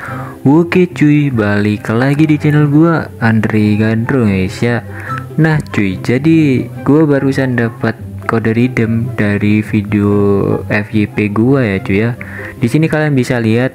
Oke cuy, balik lagi di channel gua Andre Gandrung guys ya. Nah cuy, jadi gua barusan dapat kode redeem dari video FYP gua ya cuy ya. Di sini kalian bisa lihat.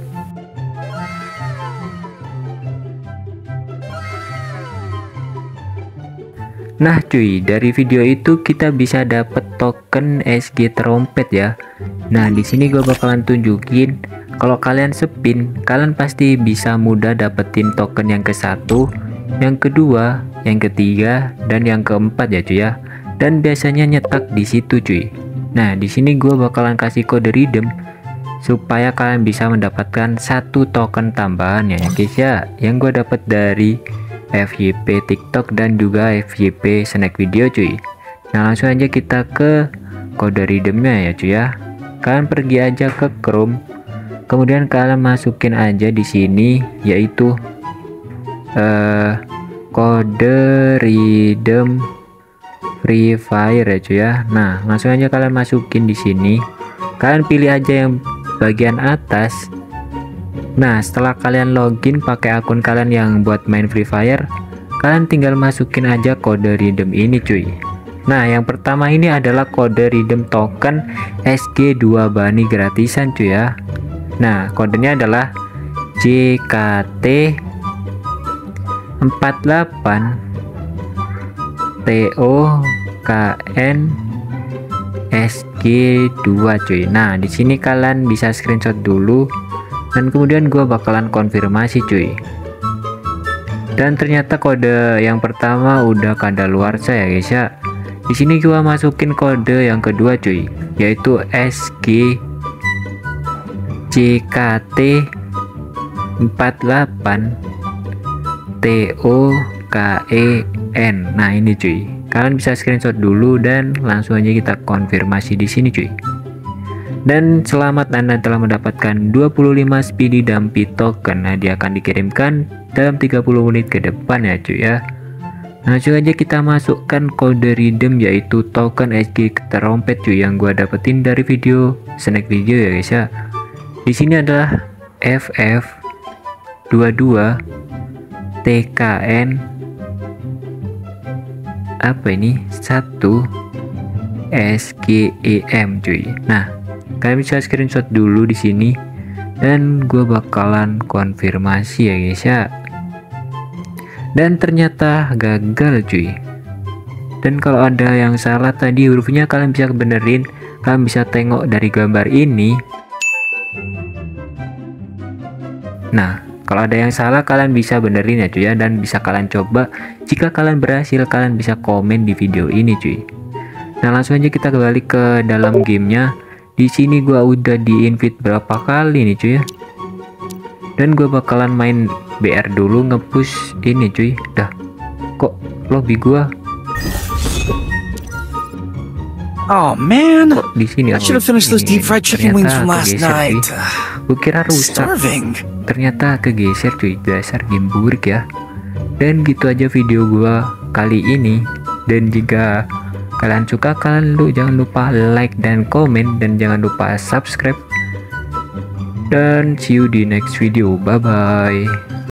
Nah cuy, dari video itu kita bisa dapat token SG trompet ya. Nah di sini gue bakalan tunjukin kalau kalian spin, kalian pasti bisa mudah dapetin token yang ke satu, yang kedua, yang ketiga, dan yang keempat ya cuy ya. Dan biasanya nyetak di situ cuy. Nah di sini gue bakalan kasih kode redeem supaya kalian bisa mendapatkan satu token tambahan ya guys ya, yang gue dapat dari FYP TikTok dan juga FYP snack video cuy. Nah langsung aja kita ke kode redeemnya ya cuy ya. Kalian pergi aja ke Chrome, kemudian kalian masukin aja di sini yaitu kode redeem Free Fire ya cuy ya. Nah langsung aja kalian masukin di sini, kalian pilih aja yang bagian atas. Nah setelah kalian login pakai akun kalian yang buat main Free Fire, kalian tinggal masukin aja kode redeem ini cuy. Nah yang pertama ini adalah kode redeem token SG2 Bunny gratisan cuy ya. Nah kodenya adalah JKT 48 TOKN SG2 cuy. Nah di sini kalian bisa screenshot dulu dan kemudian gua bakalan konfirmasi cuy. Dan ternyata kode yang pertama udah kadaluarsa ya guys ya. Di sini gua masukin kode yang kedua cuy, yaitu SG JKT 48 TOKEN. Nah ini cuy, kalian bisa screenshot dulu dan langsung aja kita konfirmasi di sini cuy. Dan selamat, Anda telah mendapatkan 25 speedy dumpy token. Nah dia akan dikirimkan dalam 30 menit ke depan ya cuy ya. Langsung aja kita masukkan kode redeem yaitu token SG trompet cuy yang gua dapetin dari video snack video ya guys ya. Di sini adalah FF22 TKN apa ini 1 SGEM cuy. Nah kalian bisa screenshot dulu di sini dan gue bakalan konfirmasi ya guys ya. Dan ternyata gagal cuy. Dan kalau ada yang salah tadi hurufnya kalian bisa benerin. Kalian bisa tengok dari gambar ini. Nah kalau ada yang salah kalian bisa benerin ya cuy ya, dan bisa kalian coba. Jika kalian berhasil kalian bisa komen di video ini cuy. Nah langsung aja kita kembali ke dalam gamenya. Di sini gua udah di invite berapa kali nih cuy ya. Dan gua bakalan main BR dulu nge-push ini cuy. Dah kok lobby gua man, kok di sini I should have finished those deep fried chicken wings from last night. Gua kira rusak, ternyata kegeser cuy. Dasar game buruk ya. Dan gitu aja video gua kali ini. Dan jika kalian suka, kalian jangan lupa like dan komen, dan jangan lupa subscribe. Dan see you di next video. Bye bye.